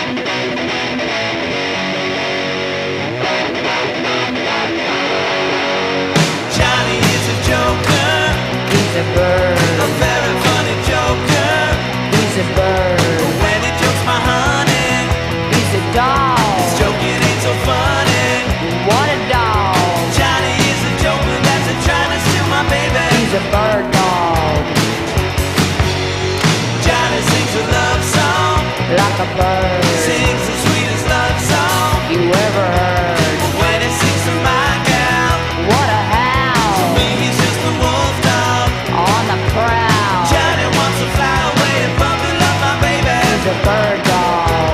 Like a bird sings the sweetest love song you ever heard. When it sings to my gal, What a howl to me he's just a wolf dog on the prowl. Johnny wants to fly away and bundle up my baby. He's a bird dog.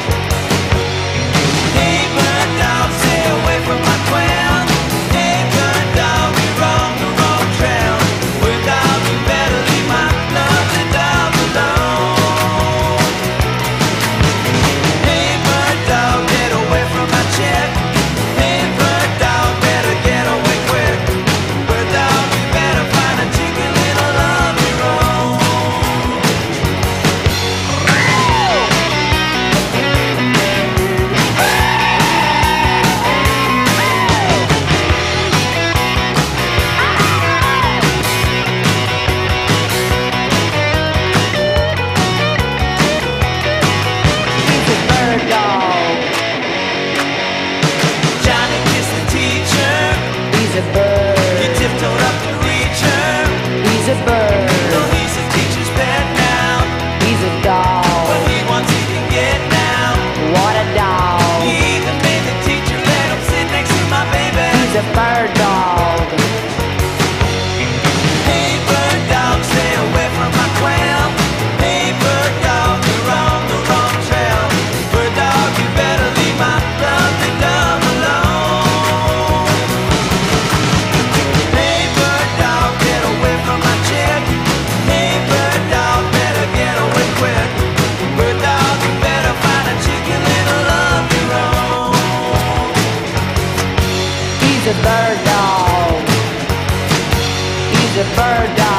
Hey bird dog, stay away from my quail. Hey bird dog, you're on the wrong trail. Bird dog, you better leave my lovely dog alone. Hey bird dog, get away from my chick. Hey bird dog, better get away quick. Bird dog, you better find a cheeky little of your own. He's a bird dog. Johnny kissed the teacher. He's a He bird. tiptoed up to reach her. He's a bird. Though he's the teacher's pet now, He's a what dog. he wants he can get now. What a dog. He even made the teacher let him sit next to my baby. He's a bird dog. Hey bird dog, stay away from my quail. Hey bird dog, you're on the wrong trail. Bird dog, you better leave my lovely dove alone. Hey bird dog, get away from my chick. Hey bird dog, better get away quick. Bird dog, you better find a cheeky little of your own. He's a bird dog. He's a bird dog.